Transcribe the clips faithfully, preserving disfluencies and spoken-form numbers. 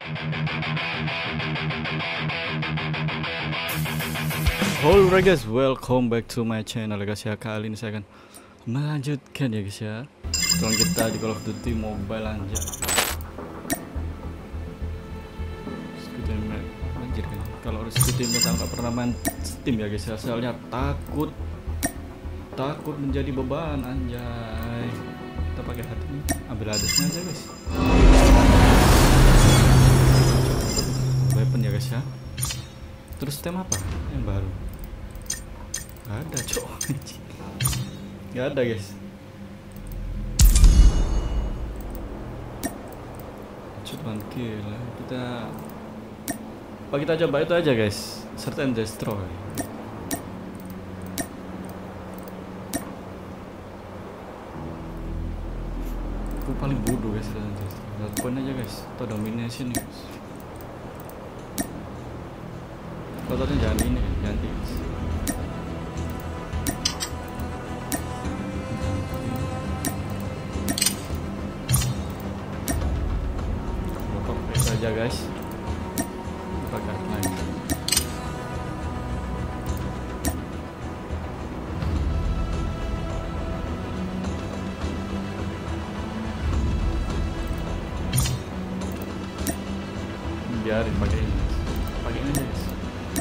Alright guys, welcome back to my channel guys ya. Kali ini saya akan melanjutkan ya guys ya. Setelah kita di Call of Duty Mobile anjir. Squid anjir kan. Kalau harus Squid Game nggak pernah main Steam ya guys ya. Soalnya takut takut menjadi beban anjay. Kita pakai hati, ambil hadesnya aja guys. Weapon ya guys ya. Terus tem apa yang baru? Gak ada cok. Gak ada guys. Cuman kill. Kita apa kita coba itu aja guys. Search and destroy. Aku paling bodoh guys. Search and destroy. Lakukan aja guys. Atau domination nih guys. Fotonya jangan ini, ganti. Foto saja guys. Pakai lain. Biarin pakai ini. Pakai ini aja guys.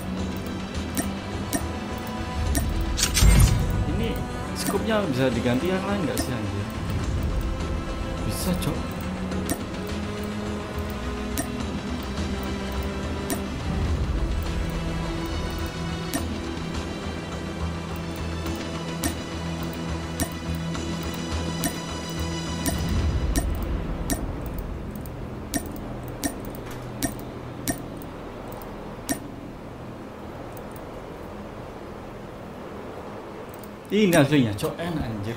Skupnya bisa diganti yang lain nggak sih anjir? Bisa cok. Ini aslinya cok, enak anjir.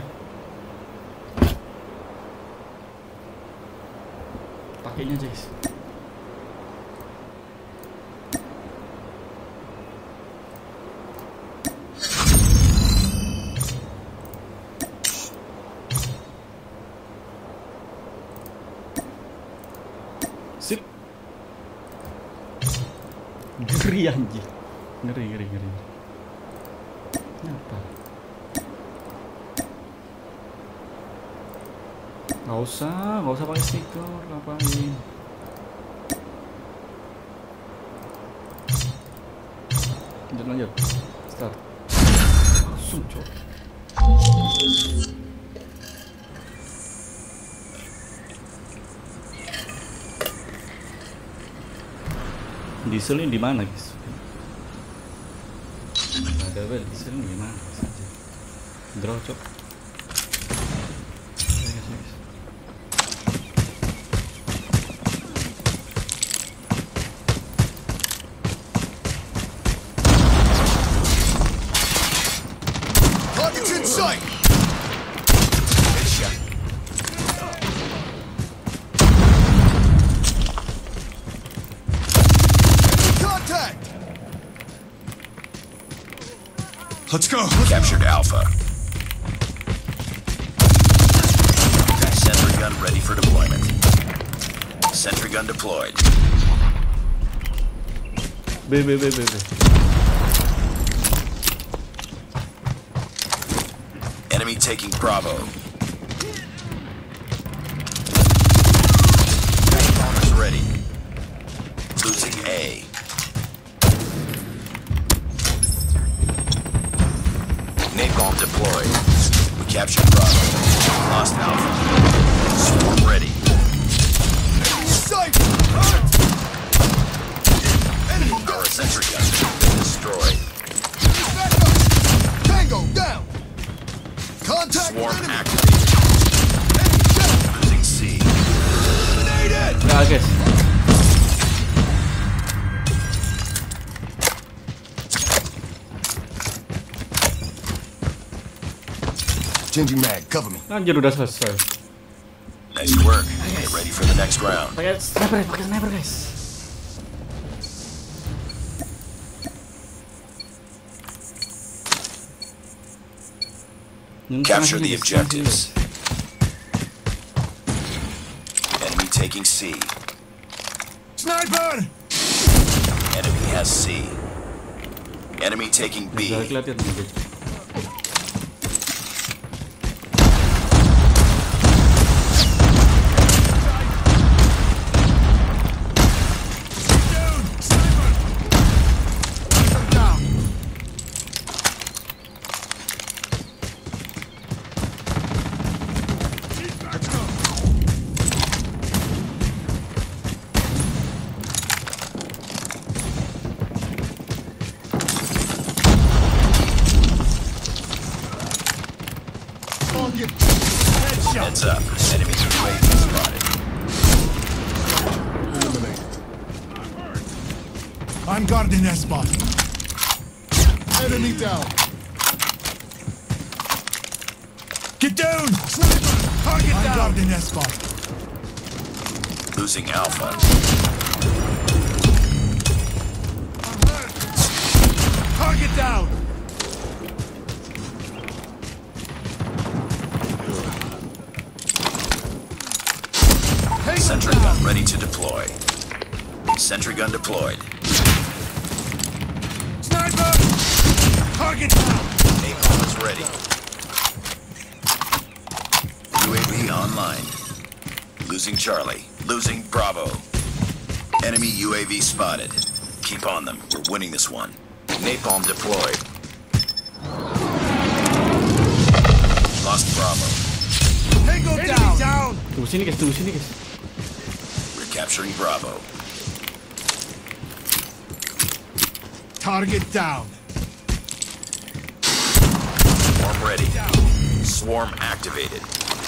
Pakainya aja guys. Sip. Ngeri anjir. Ngeri ngeri ngeri. Apa? Nggak usah, nggak usah pakai stiker, ngapain? Lanjut lanjut, start. Langsung cok. Diesel ini di mana guys? Nggak ada bel, diesel ini di mana? Draw cok. Let's go. Captured Alpha. Sentry gun ready for deployment. Sentry gun deployed. B B B B B. Enemy taking Bravo. Bombers ready. Losing A. Napalm deployed. We captured Bravo. Lost Alpha. Swarm ready. Sight! Our sentry gun has been destroyed. Back up! Tango down! Contact Swarm enemy! activated. Enemy down! Losing C. Eliminated! Nah guys. Changing mag, cover me. Anjir udah selesai. Nice work. Get ready for the next round. Pakai sniper, pakai sniper guys. Capture the objectives. Enemy taking C. Sniper! Enemy has C. Enemy taking B. Gak kelihatan nih. Heads up. Enemy U A V spotted. I'm guarding that spot. Enemy down. Get down! Sniper! Target I'm down! I'm guarding that spot. Losing Alpha. Target down! Sentry gun ready to deploy. Sentry gun deployed. Sniper! Target down! Napalm is ready. U A V online. Losing Charlie. Losing Bravo. Enemy U A V spotted. Keep on them. We're winning this one. Napalm deployed. Lost Bravo. Tango down! down! Tunggu sini guys, tunggu sini guys. We're capturing Bravo. Target down! Swarm ready. Swarm activated.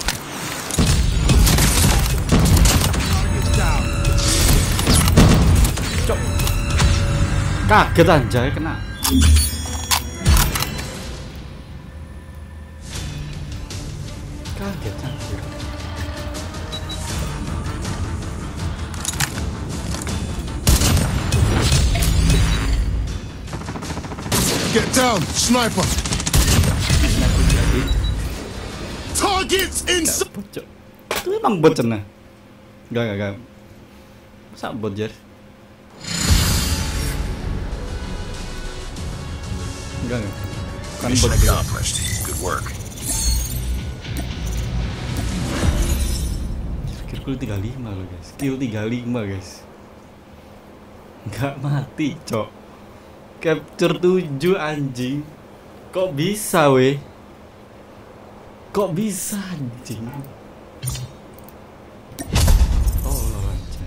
Target down! Cok. Kaget anjay kena. Kaget anjir. Get down! Sniper! Targets inside! Bot, Cok. Itu emang bot cenah. Enggak, enggak, enggak. Masa bot jar? Enggak, enggak. Bukan Mission bot juga. accomplished. Good work. Kill tiga puluh lima loh guys. Kill tiga puluh lima guys. Enggak mati, Cok. Capture tujuh anjing. Kok bisa weh? Kok bisa anjing? Oh anjing.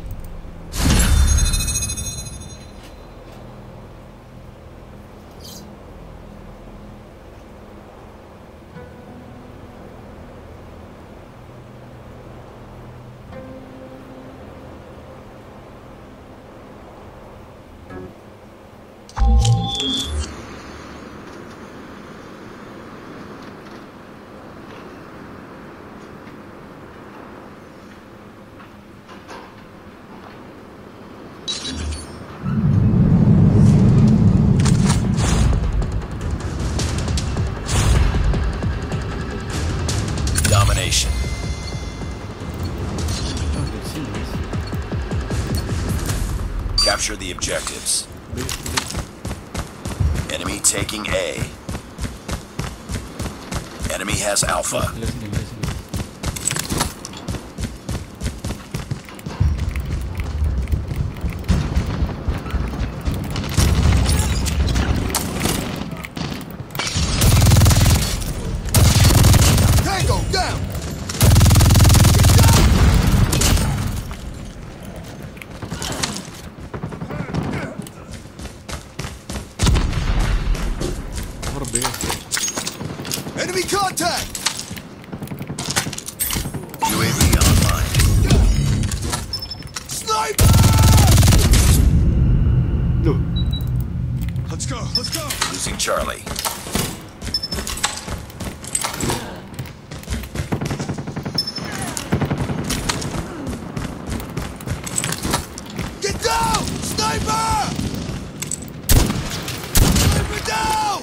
Domination. Oh, dari sini guys. Capture the objectives. Beli, beli. Enemy taking A. Enemy has Alpha. Lihat sini, lihat sini. Tango down! Cover B. Enemy contact! U A V online. Sniper! Loh, Let's go, let's go! Losing Charlie. Get down! Sniper! Sniper down!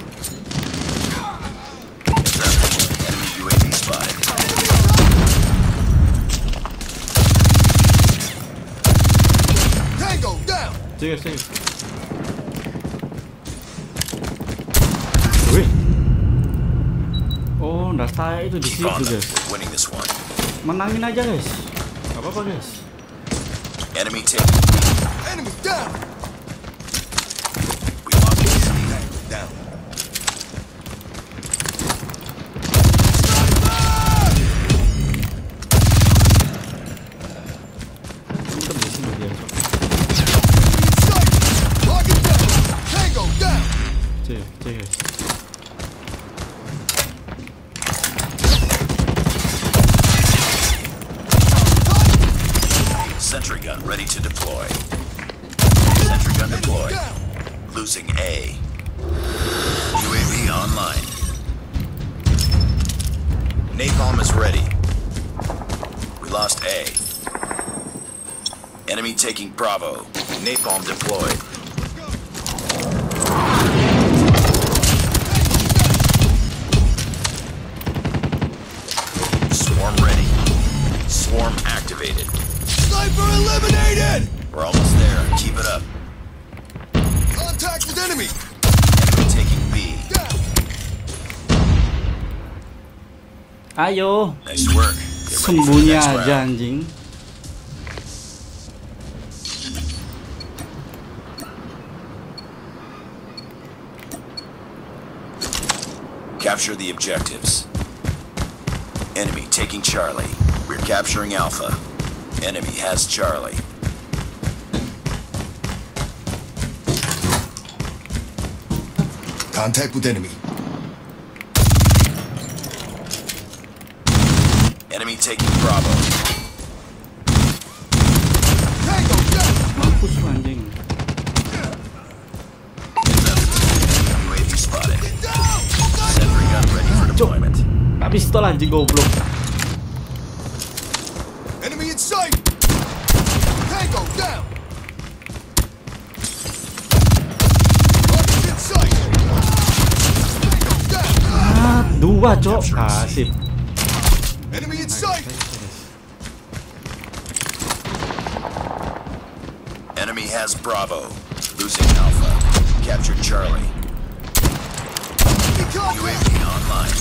Enemy U A V spotted. Tango guys, guys. Wih. Oh, data itu di situ guys. Winning this one. Menangin aja guys. Gak apa-apa guys. Enemy take. Enemy down. We lost the C. Down. Mantap di sini dia. Target down. Tango down. Cek, cek guys. Sentry gun ready to deploy. Sentry gun deployed. Losing A. U A V online. Napalm is ready. We lost A. Enemy taking Bravo. Napalm deployed. Swarm ready. Swarm activated. Sniper eliminated. We're almost there. Keep it up. Contact with enemy. Enemy taking B. Down. Ayo, Nice work. Get ready for the sembunyi next aja round. anjing. Capture the objectives. Enemy taking Charlie. We're capturing Alpha. Enemy has Charlie. Contact with enemy. Enemy taking Bravo. Tango down. Mampus lu anjing. U A V spotted. Down. Sentry gun ready for deployment. Tak pistol anjing goblok. Enemy in sight. Tango down. Target in sight. Tango down. Ah, dua cok. Kasih. Enemy in sight. Enemy has Bravo. Losing Alpha. Captured Charlie. Enemy U A contact. V online.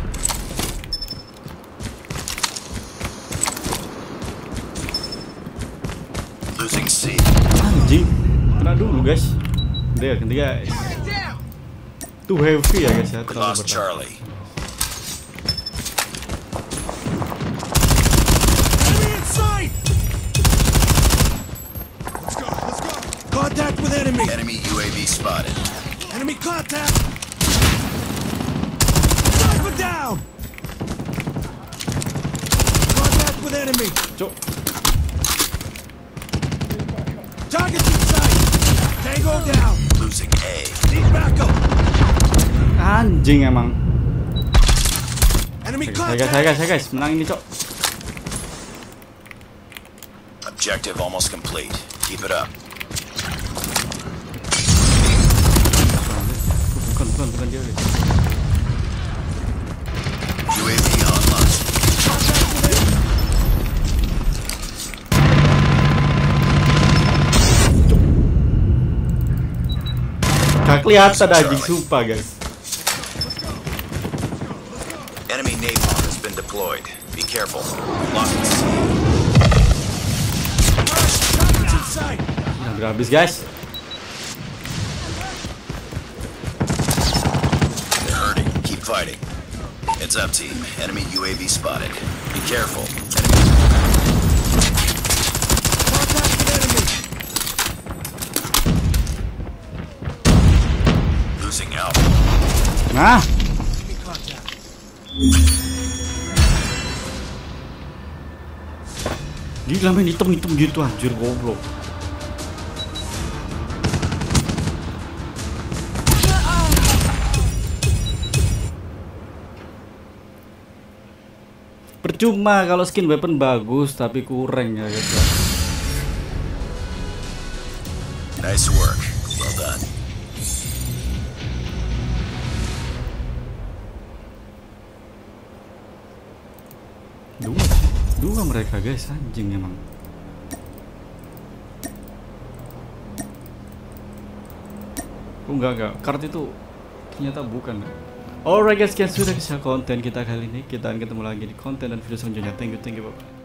Losing C. Anjing. Kena dulu guys. Udah ganti guys. Too heavy ya guys ya. We Terlalu lost berat. Charlie. Enemy in sight. Let's go. Let's go. Contact with enemy. Enemy U A V spotted. Enemy contact. Sniper down. Contact with enemy. Cok. Target in sight. Tango down. Losing A. Need backup. Anjing emang. Enemy Saya guys, saya contact. guys, saya guys, menang ini cok. Objective almost complete. Keep it up. Bukan, bukan, bukan dia guys. U A V online. Gak kelihatan anjing sumpah guys. Enemy napalm has been deployed. Be careful. Lost the C. Target in sight. Udah habis guys. They're hurting. Keep fighting. Heads up, team. Enemy U A V spotted. Be careful. Enemy Contact with enemy. losing Alpha. Nah, Enemy contact. gila main hitam-hitam gitu anjir goblok. Percuma kalau skin weapon bagus tapi kurang ya guys ya. Nice work. Well done. Dua, dua mereka guys anjing emang. Oh enggak enggak, kart itu ternyata bukan. Alright guys, sekian sudah kisah konten kita kali ini. Kita akan ketemu lagi di konten dan video selanjutnya. Thank you, thank you, bye.